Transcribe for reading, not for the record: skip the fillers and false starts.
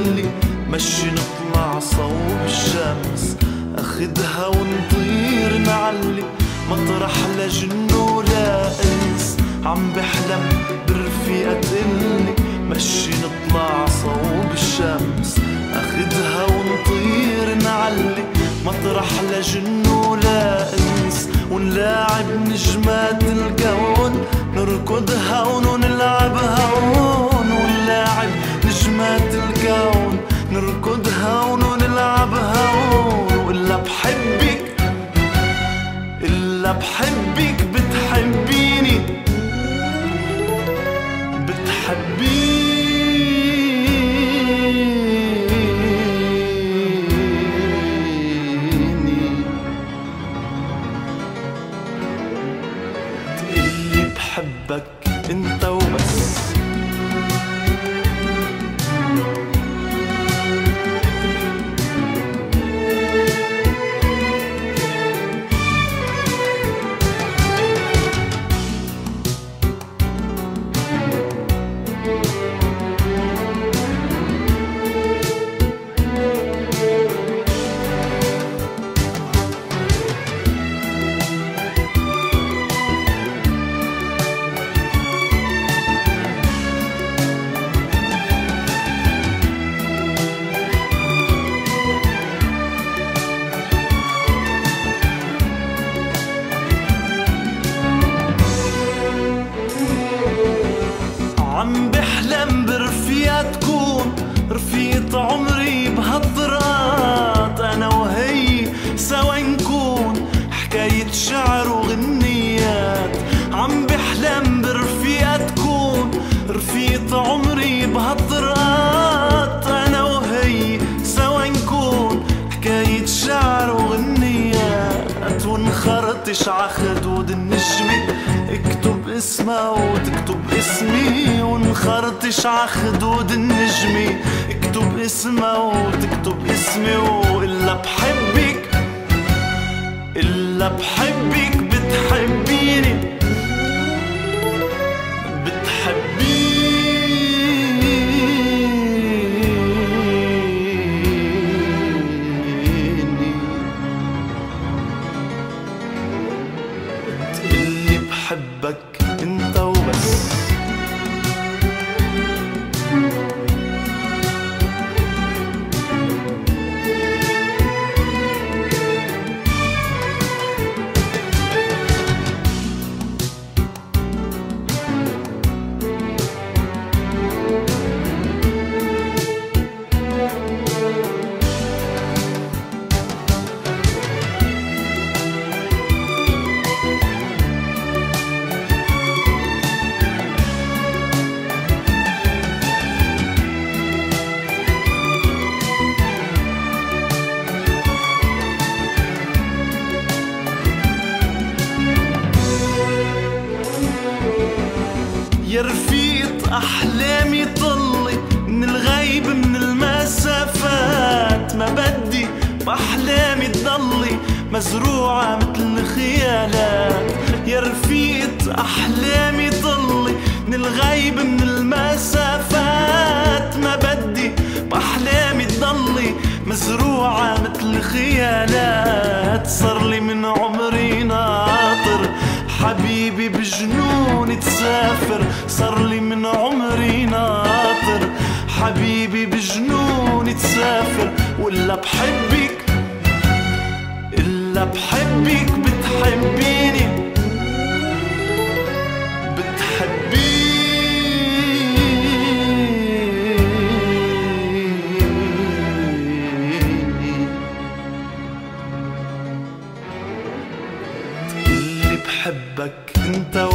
تقلي مشي نطلع صوب الشمس، اخدها ونطير نعلي مطرح لا جن ولا انس. عم بحلم برفيقة تقلي مشي نطلع صوب الشمس، اخدها ونطير نعلي مطرح لا جن ولا انس. ونلاعب نجمات الكون نركضها ونلعبها هون، ونلاعب نجمات الكون نركضها ونلعبها هون. وإلا بحبك إلا بحبك بتحبيني بتحبيني. تقلي بحبك انت وبس. عم بحلم برفيقة تكون رفيقة عمري بهالطرقات، أنا وهي سوا نكون حكاية شعر وغنيات. عم بحلم برفيقة تكون رفيقة عمري بهالطرقات، أنا وهي سوا نكون حكاية شعر وغنيات. ونخرطش عخدود النجمة اكتب اسمها وتكتب اسمي، ونخرطش عخدود النجمة اكتب اسمها وتكتب اسمي. وإلا بحبك إلا بحبك بتحبيني تقلي بحبك انت وبس. يا رفيقة أحلامي طلي من الغيب من المسافات، ما بدي بأحلامي تضلي مزروعة مثل الخيالات. يا رفيقة أحلامي طلي من الغيب من المسافات، ما بدي بأحلامي تضلي مزروعة مثل الخيالات. صارلي من عمري ناطر حبيبي بجنون تسافر، صارلي من عمري ناطر حبيبي بجنون تسافر. وإلا بحبك إلا بحبك بتحبيني بتحبيني. تقلي بحبك انت